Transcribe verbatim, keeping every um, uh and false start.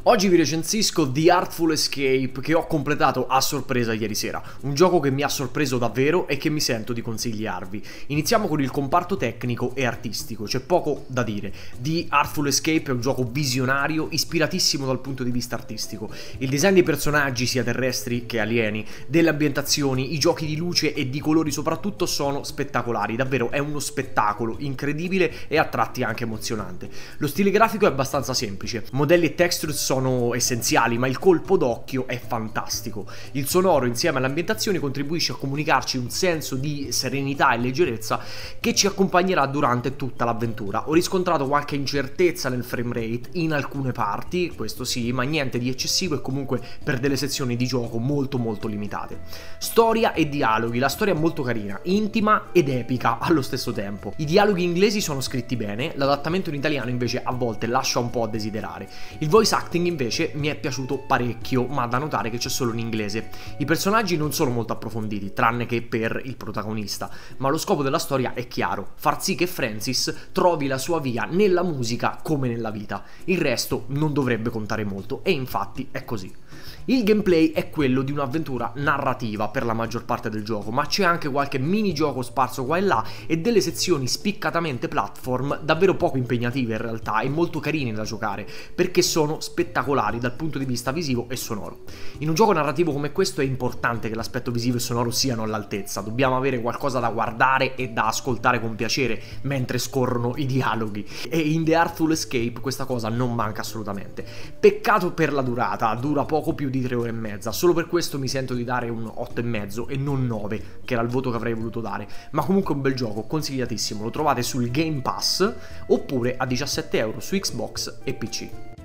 Oggi vi recensisco The Artful Escape, che ho completato a sorpresa ieri sera, un gioco che mi ha sorpreso davvero e che mi sento di consigliarvi. Iniziamo con il comparto tecnico e artistico, c'è poco da dire. The Artful Escape è un gioco visionario, ispiratissimo dal punto di vista artistico. Il design dei personaggi, sia terrestri che alieni, delle ambientazioni, i giochi di luce e di colori soprattutto sono spettacolari, davvero è uno spettacolo incredibile e a tratti anche emozionante. Lo stile grafico è abbastanza semplice, modelli e texture sono sono essenziali, ma il colpo d'occhio è fantastico. Il sonoro insieme alle ambientazioni contribuisce a comunicarci un senso di serenità e leggerezza che ci accompagnerà durante tutta l'avventura. Ho riscontrato qualche incertezza nel frame rate in alcune parti, questo sì, ma niente di eccessivo e comunque per delle sezioni di gioco molto molto limitate. Storia e dialoghi. La storia è molto carina, intima ed epica allo stesso tempo. I dialoghi inglesi sono scritti bene, l'adattamento in italiano invece a volte lascia un po' a desiderare. Il voice acting invece mi è piaciuto parecchio, ma da notare che c'è solo in inglese. I personaggi non sono molto approfonditi, tranne che per il protagonista, ma lo scopo della storia è chiaro: far sì che Francis trovi la sua via nella musica come nella vita. Il resto non dovrebbe contare molto, e infatti è così. Il gameplay è quello di un'avventura narrativa per la maggior parte del gioco, ma c'è anche qualche minigioco sparso qua e là e delle sezioni spiccatamente platform davvero poco impegnative in realtà e molto carine da giocare, perché sono spettacolari dal punto di vista visivo e sonoro. In un gioco narrativo come questo è importante che l'aspetto visivo e sonoro siano all'altezza, dobbiamo avere qualcosa da guardare e da ascoltare con piacere mentre scorrono i dialoghi, e in The Artful Escape questa cosa non manca assolutamente. Peccato per la durata, dura poco più di tre ore e mezza, solo per questo mi sento di dare un otto e mezzo e non nove, che era il voto che avrei voluto dare, ma comunque un bel gioco, consigliatissimo, lo trovate sul Game Pass oppure a diciassette euro su Xbox e P C.